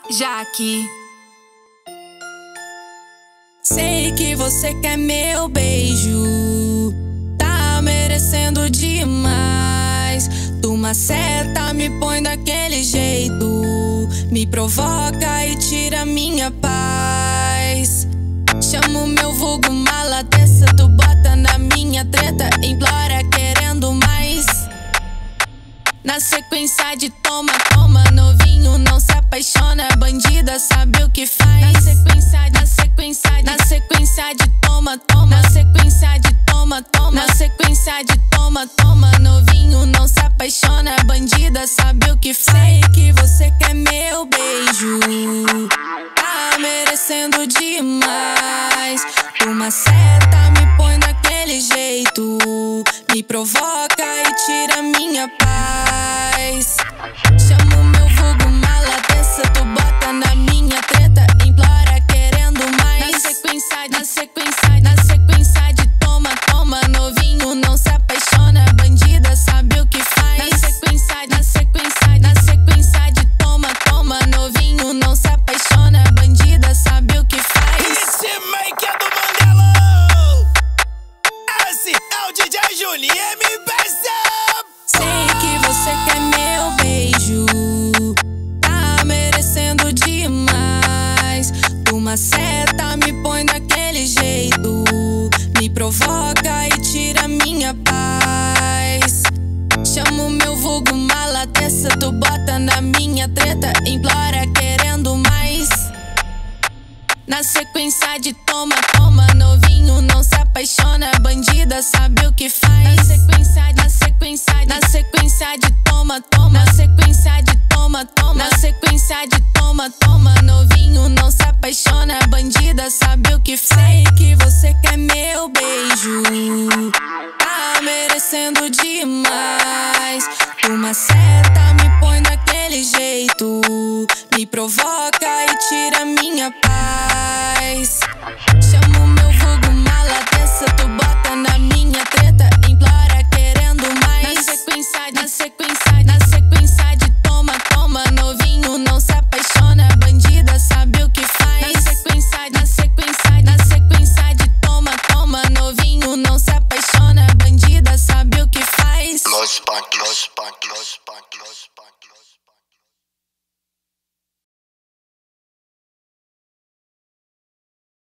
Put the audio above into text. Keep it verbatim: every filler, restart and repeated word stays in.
Jaque. Sei que você quer meu beijo, tá merecendo demais. Tu maceta, me põe daquele jeito, me provoca e tira minha paz. Chamo meu vulgo mala dessa, tu bota na minha treta, implora querendo mais. Na sequência de toma, toma, novinho não se apaixona, bandida sabe o que faz. Na sequência, na sequência, na sequência de toma, toma, na sequência de toma, toma, na sequência de toma, toma, novinho não se apaixona, bandida sabe o que faz. Sei que você quer meu beijo, tá merecendo demais. Tu maceta, me põe daquele jeito, me provoca e tira minha paz. Chamo meu vulgo mala dessa, tu bota na minha treta, implora querendo mais. Na sequência, na sequência, na sequência de toma, toma, novinho não se apaixona, bandida sabe o que faz. Na sequência, na sequência, na sequência de toma, toma, novinho não se apaixona, bandida sabe o que faz. Esse make é do Mandelão, esse é o D J Juninho M P C. Sei que você quer meu beijo, tá merecendo demais. Tu maceta, me põe daquele jeito, me provoca e tira minha paz. Chamo meu vulgo mala dessa, tu bota na minha treta, implora querendo mais. Na sequência de toma, toma, novinho não se apaixona, bandida sabe o que faz. Na sequência, na sequência, na sequência de toma, toma, na sequência de toma, toma, na sequência de toma, toma, novinho não se apaixona, bandida sabe o que faz. Sei que você quer meu beijo, tá merecendo demais. Tu maceta, me põe daquele jeito, me provoca e tira minha paz. Chamo meu vulgo mala dessa, tu bota na minha